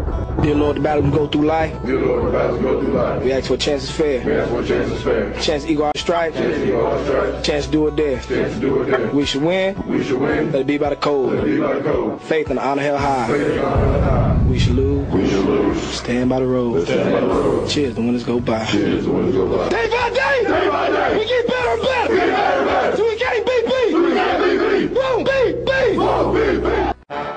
Dear Lord, the battle we go through life. Dear Lord, the battles go through life. We ask for a chance is fair. We ask for a chance is fair. Chance to equal our stripe. Chance to equal our stripe. Chance to do it there. Chance to do it there. We should win. We should win. Let it be by the code. Let it be by the code. Faith and honor held high. Faith and honor held high. We should lose. We should lose. Stand by the road. Stand by the road. Cheers, the winners go by. Cheers, the winners go by. Day by day. Day by day. We get better and better. We get better and better. So we can't beat beat. We can't beat beat. Won't beat beat. Won't beat beat.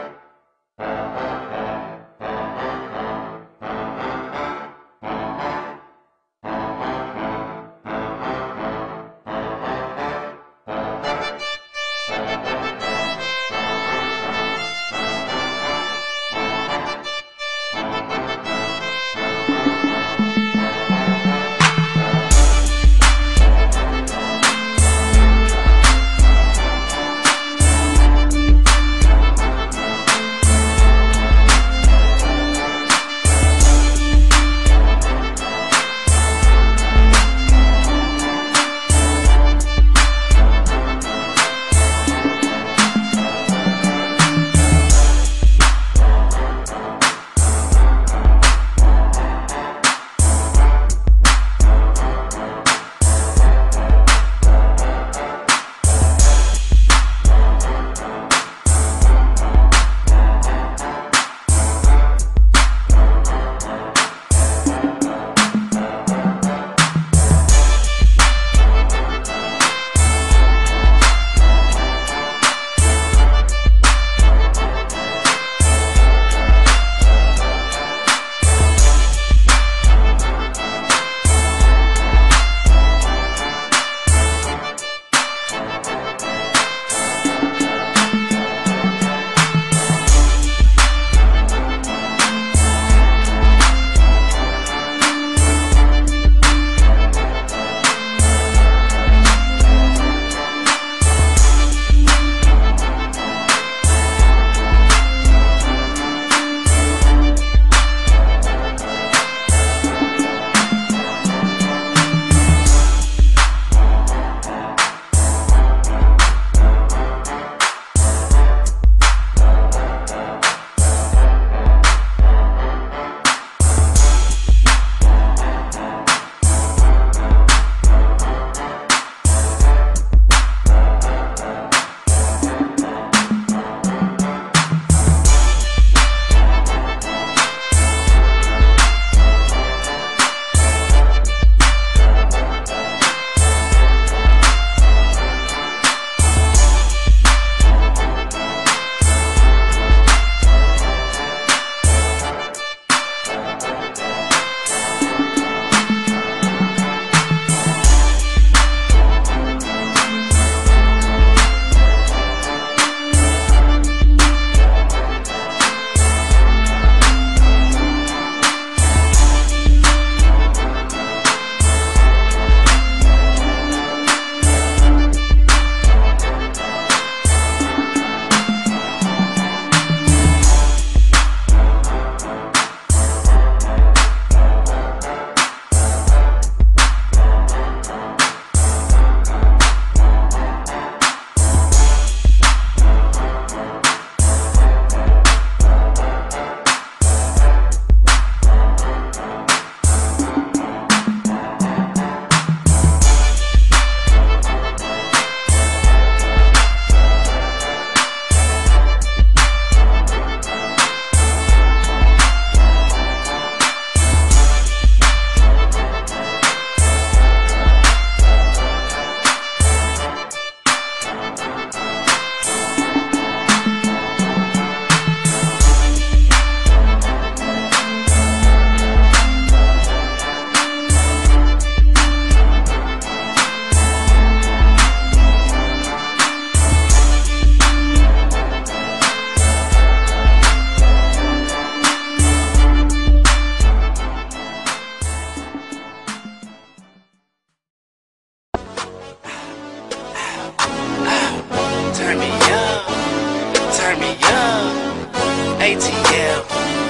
ATL.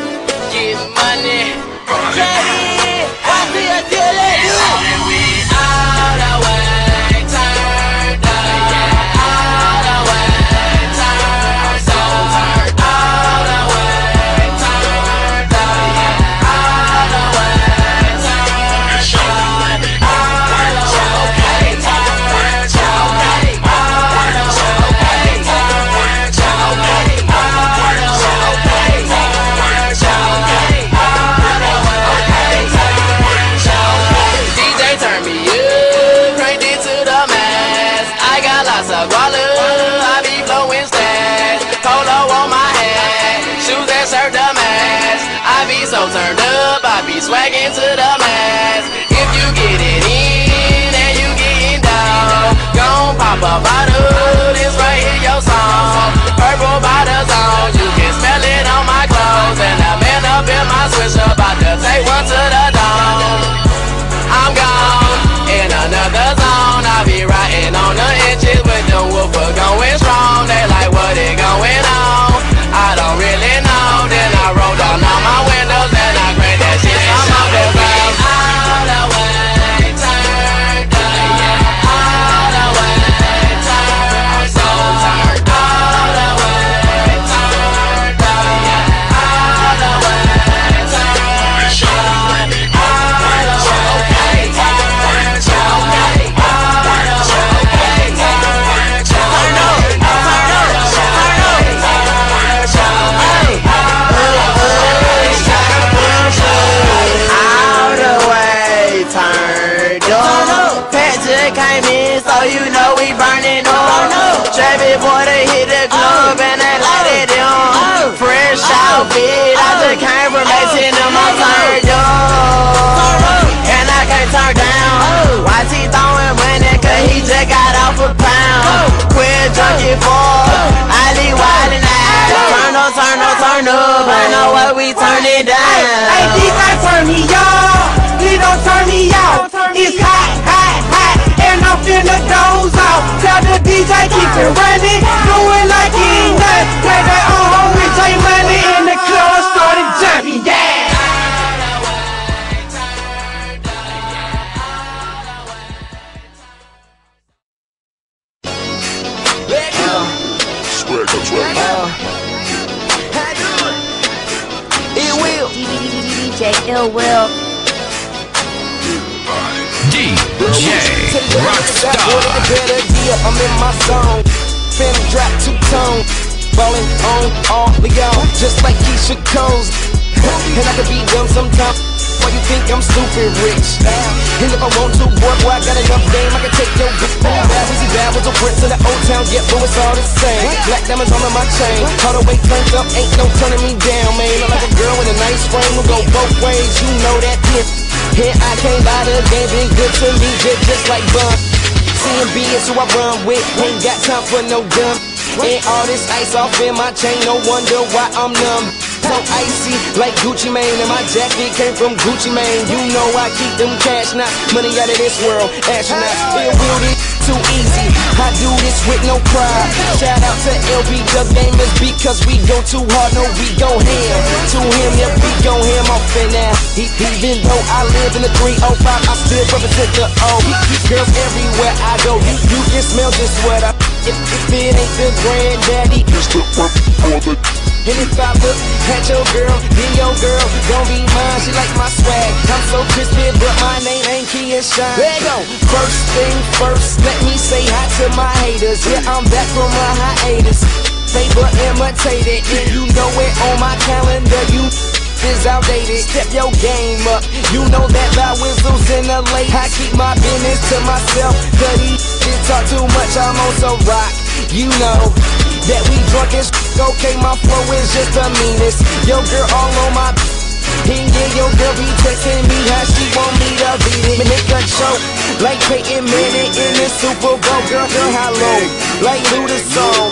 Get money. I see a deal at you. And we all the way turned up. All the way turned up. All the way turned up. swaggin' to the max. If you get it in and you getting down, gon' pop a bottle, this right here your song. Purple bottles on, you can smell it on my clothes. And the man up in my switch about to take one to the dome. I'm gone in another zone. I be riding on the inches with the woofer going strong. They like, what it going on? I don't really know. Then I roll down all my windows and I crank that shit from off the ground. All the way turned up. All the way turned up. All the way turned up. All the way turned up. Came in, so you know we burning up. Chevy boy, they hit the club and they light it on. Fresh outfit, I just came from Mason and my turned up. And I can't turn down. Why he throwing money? Cause he just got off a pound. Quit junkie for I leave wildin' out. Turn up, turn up, turn up. I know what we turn it down. Hey, DJ, turn me up. He don't turn me out. It's hot, hot, hot. And I'm finna doze off. Tell the DJ keep it running. Do it like he ain't nothing. Play that on home with J Money in the club. Started jumping, yeah. It will. DJ Ill Will. DJ Rockstar. I'm in my zone. Phantom drop 2-tone. Ballin' on all Leon, just like Keisha Coles. And I could be dumb sometimes. Why you think I'm stupid rich? And if I want to, boy, I got enough game. I can take your bitch. Bad was a prince in the old town, yeah, but it's all the same. Black diamonds all on my chain. All the way turned up, ain't no turning me down, man. I'm like a girl with a nice frame, we'll go both ways. You know that bitch. And I can't lie, the game been good to me, just like Bun. CMB is who I run with, ain't got time for no dumb. And all this ice off in my chain, no wonder why I'm numb. So icy like Gucci Mane, and my jacket came from Gucci Mane. You know I keep them cash, not money out of this world. Astronauts, it will be too easy. I do this with no pride. Shout out to LB Dub Gamers because we go too hard, no we go ham. To him, yeah, we go ham off and now. Even though I live in the 305, I still represent the O. Girls everywhere I go, you can smell just what I. If it ain't the granddaddy, it's the work for the. And if I look at your girl, then your girl gon' be mine. She like my swag, I'm so crispy, but my name ain't Key and Shine. There you go. First thing first, let me say hi to my haters. Yeah, I'm back from my hiatus. Favor imitated, and you know it on my calendar. You is outdated. Step your game up. You know that by whistles in the lake. I keep my business to myself. Cause he didn't talk too much. I'm on some rock. You know that we drunk as okay, my flow is just the meanest. Yo girl all on my and yeah, yo girl be texting me how she want me to beat it. Make a choke like Peyton Manning in the Super Bowl. Girl, how low like Luda's song.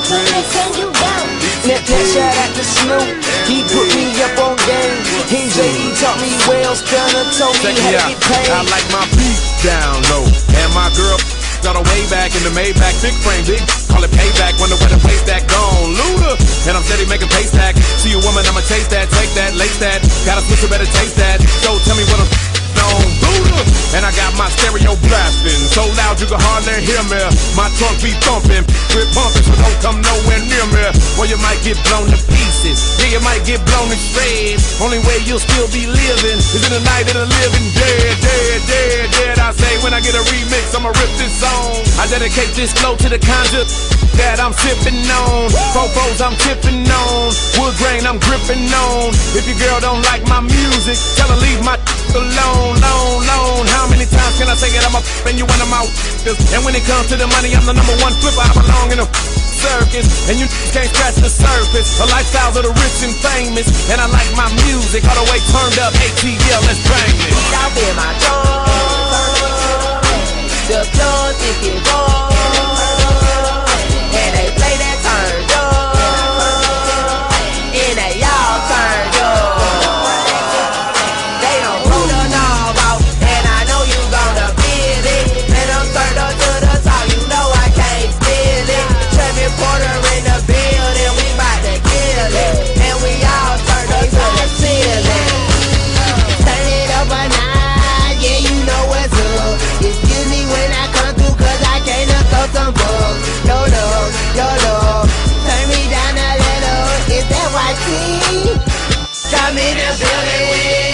That shout out to Snoop, he put me up on game. And JD taught me well, Stunner told me how to get paid. I like my beat down low, and my girl got a way back in the Maybach, big frame, big call it payback. Wonder where the place that gone, Luda. And I'm steady making pay stack. See a woman, I'ma taste that, take that, lace that. Got a switcher, better taste that. So tell me what I'm on, Luda. And I got my stereo blasting so loud you can hardly hear me. My trunk be thumping, quit pumping, so don't come nowhere near me. Or you might get blown to pieces. Yeah, you might get blown to shreds. Only way you'll still be living is in the night of the living dead, dead, dead, dead. I say when I get a remix, I'ma rip this song. I dedicate this flow to the conjure that I'm sipping on. Fofos I'm tipping on. Wood grain I'm gripping on. If your girl don't like my music, tell her leave my alone, alone, alone. How many times can I say it? I'm a and you one of my and when it comes to the money, I'm the #1 flipper. I belong in a circus, and you can't scratch the surface. A lifestyle of the rich and famous, and I like my music all the way turned up. ATL, let's bang it. Beat out in my drum, the blood think it roll, and they play that turned up, and they all turned up. They don't blow the knob out, and I know you gonna feel it. And I'm turned up to the top, you know I can't steal it. Trevor Porter in the building, we bout to kill it, and we all turned up to the ceiling. Turn it up a notch, yeah, you know what's up. Excuse me when I come through, cause I can't look up some bugs. Yo, dog, turn me down a little, is that YT? Come in the building.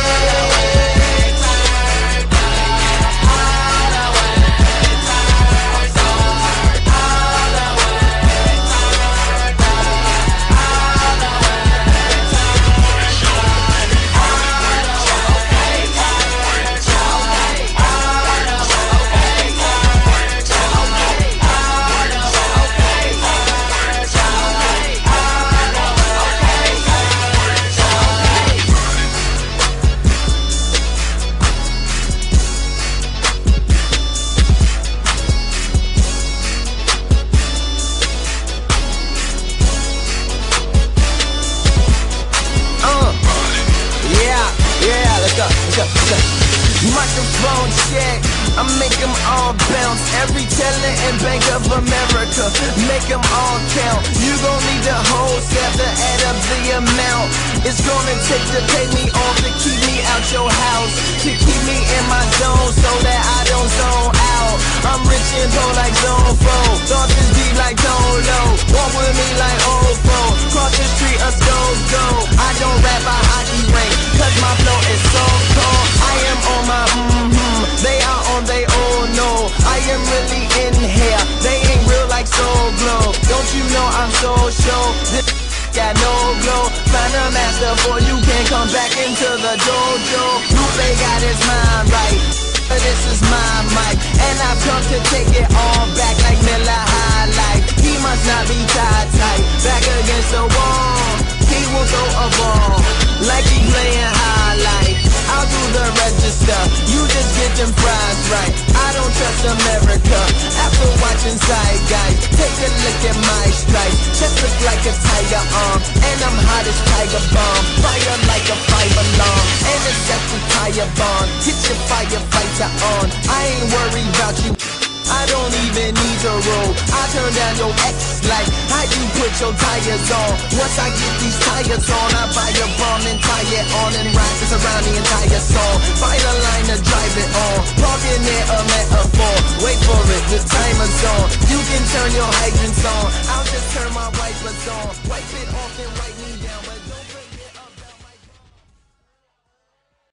Microphone check, I make them all bounce. Every teller in Bank of America, make them all count. You gon' need the whole staff to add up the amount. It's gonna take to pay me off to keep me out your house, to keep me in my zone so that I don't zone out. I'm rich and poor like Zone 4, thoughts is deep like Dolo. Walk with me like old phone, cross the street a stove go. I don't rap a hockey ring, cause my flow is so cold. I am on my they are on they own no. I am really in here, they ain't real like Soul Glow. Don't you know I'm so show? This got no glow. Find a master for you can't come back into the dojo. Lupe got his mind right, this is my mic, and I've come to take it all back like Miller High Life. He must not be tied tight, back against the wall. He will go a ball like he playing highlight. I'll do the register, you just get them fries right. I don't trust America after watching Side Guys. Take a look at my stripes, chest look like a tiger arm, and I'm hot as Tiger Bomb. Fire like a fire alarm, and it's set to tire bomb. Get your firefighter on, I ain't worried about you. I don't even need to roll. I turn down your X like how you put your tires on. Once I get these tires on, I buy a bomb and tie it on and ride this around the entire song. Find a line to drive it on, parking there a metaphor. Wait for it, the timer's on. You can turn your hydrants on, I'll just turn my wipers on.